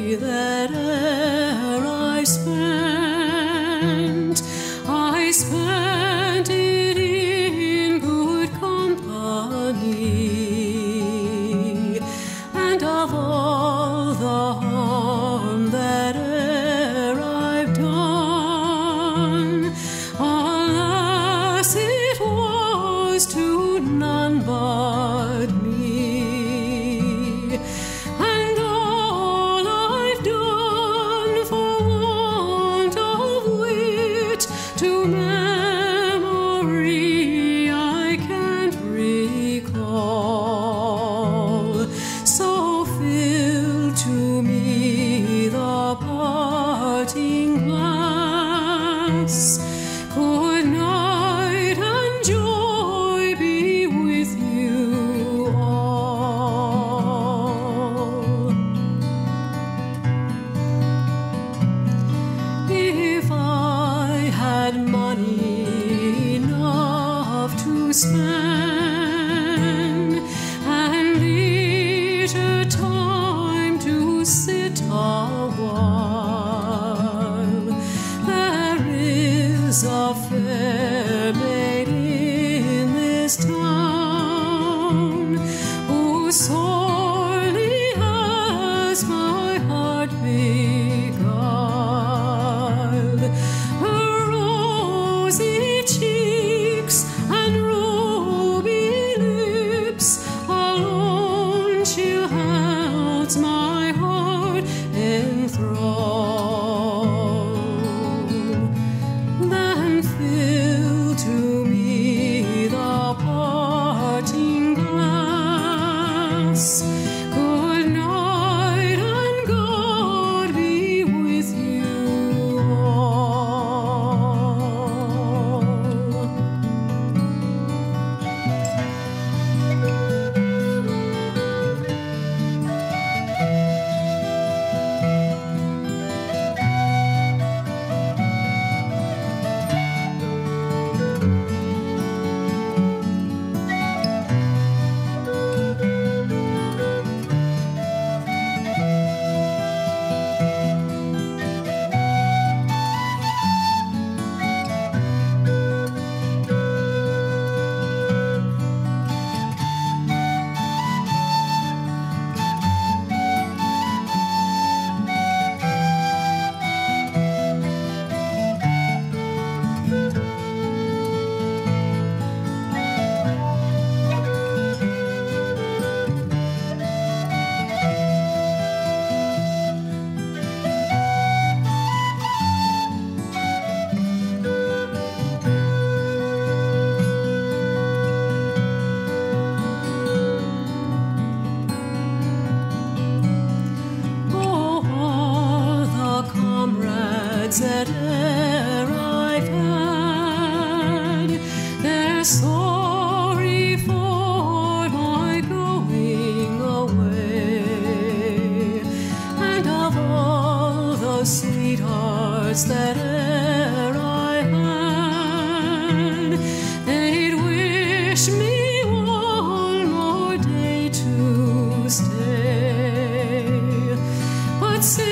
that e'er I spent it in good company, and of all the harm that e'er I've done, alas, it was to none but me. And all I've done for want of wit to memory I can't recall. So fill to me the parting glass. Good night and joy be with you all. If I had money enough to spend, and leisure time to sit a while, there is a fair maid in this town who sorely has my heart beguiled. Her rosy cheeks and ruby lips alone she holds my heart enthralled. Then fill to me the parting glass. Good night and God be with you all. That e'er I've had, they're sorry for my going away, and of all the sweethearts that e'er I had, they'd wish me one more day to stay. But